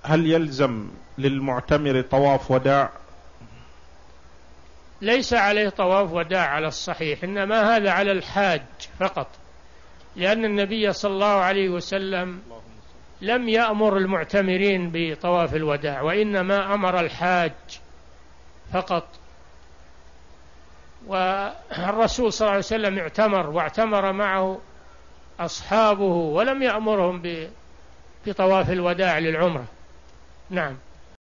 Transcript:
هل يلزم للمعتمر طواف وداع؟ ليس عليه طواف وداع على الصحيح، إنما هذا على الحاج فقط، لأن النبي صلى الله عليه وسلم لم يأمر المعتمرين بطواف الوداع، وإنما أمر الحاج فقط. والرسول صلى الله عليه وسلم اعتمر واعتمر معه أصحابه ولم يأمرهم بطواف الوداع للعمرة. نعم.